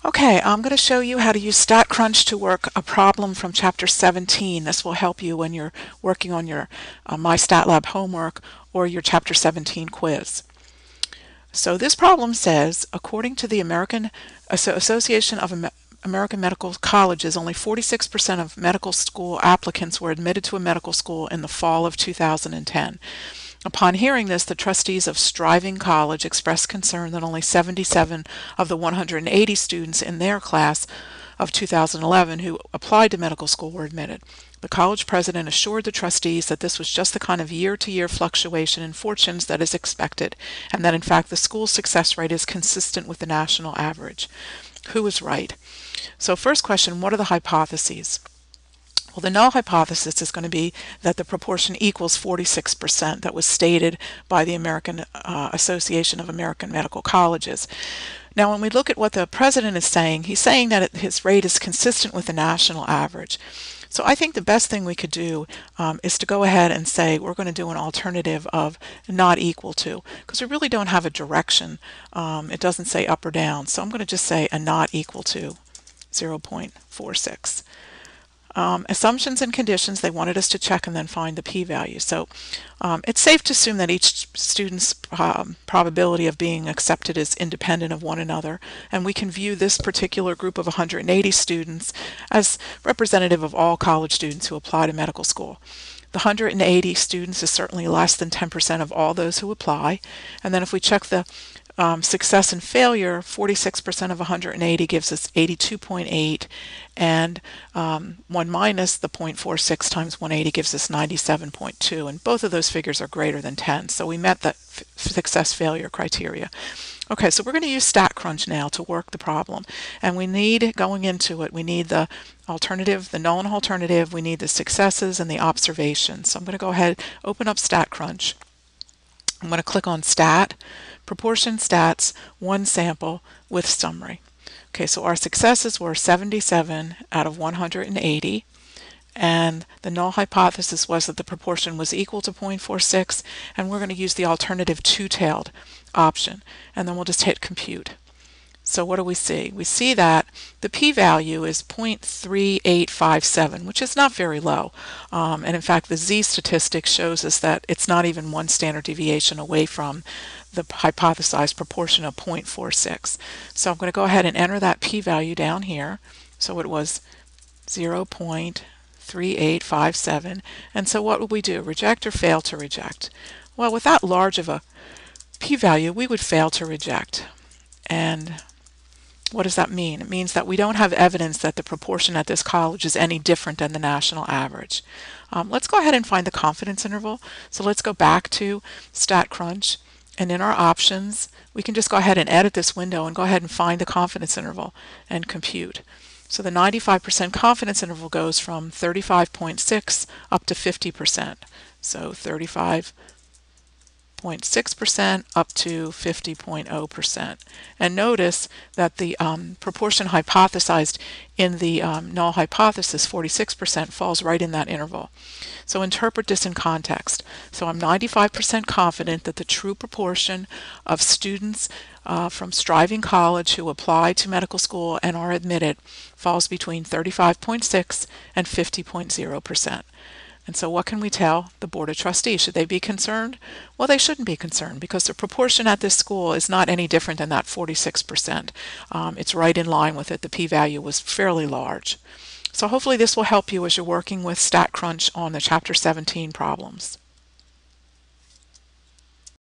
Okay, I'm going to show you how to use StatCrunch to work a problem from Chapter 17. This will help you when you're working on your MyStatLab homework or your Chapter 17 quiz. So this problem says, according to the Association of American Medical Colleges, only 46% of medical school applicants were admitted to a medical school in the fall of 2010. Upon hearing this, the trustees of Striving College expressed concern that only 77 of the 180 students in their class of 2011 who applied to medical school were admitted. The college president assured the trustees that this was just the kind of year-to-year fluctuation in fortunes that is expected, and that in fact the school's success rate is consistent with the national average. Who is right? So first question, what are the hypotheses? Well, the null hypothesis is going to be that the proportion equals 46% that was stated by the American Association of American Medical Colleges. Now, when we look at what the president is saying, he's saying that his rate is consistent with the national average. So I think the best thing we could do is to go ahead and say we're going to do an alternative of not equal to, because we really don't have a direction. It doesn't say up or down. So I'm going to just say a not equal to 0.46. Assumptions and conditions, they wanted us to check and then find the p-value. So it's safe to assume that each student's probability of being accepted is independent of one another, and we can view this particular group of 180 students as representative of all college students who apply to medical school. The 180 students is certainly less than 10% of all those who apply, and then if we check the success and failure, 46% of 180 gives us 82.8, and 1 minus the 0.46 times 180 gives us 97.2, and both of those figures are greater than 10, so we met the success failure criteria. Okay, so we're going to use StatCrunch now to work the problem, and we need, going into it, we need the alternative, the null and alternative, we need the successes and the observations. So I'm going to go ahead, open up StatCrunch. I'm going to click on Stat, Proportion Stats, One Sample with Summary. Okay, so our successes were 77 out of 180, and the null hypothesis was that the proportion was equal to 0.46, and we're going to use the alternative two-tailed option, and then we'll just hit Compute. So what do we see? We see that the p-value is 0.3857, which is not very low. And in fact, the z-statistic shows us that it's not even one standard deviation away from the hypothesized proportion of 0.46. So I'm going to go ahead and enter that p-value down here. So it was 0.3857. And so what would we do? Reject or fail to reject? Well, with that large of a p-value, we would fail to reject. And what does that mean? It means that we don't have evidence that the proportion at this college is any different than the national average. Let's go ahead and find the confidence interval. So let's go back to StatCrunch, and in our options we can just go ahead and edit this window and go ahead and find the confidence interval and compute. So the 95% confidence interval goes from 35.6 up to 50%. So 35.6% up to 50.0%. And notice that the proportion hypothesized in the null hypothesis, 46%, falls right in that interval. So interpret this in context. So I'm 95% confident that the true proportion of students from Striving College who apply to medical school and are admitted falls between 35.6 and 50.0%. And so what can we tell the Board of Trustees? Should they be concerned? Well, they shouldn't be concerned because the proportion at this school is not any different than that 46%. It's right in line with it. The p-value was fairly large. So hopefully this will help you as you're working with StatCrunch on the Chapter 17 problems.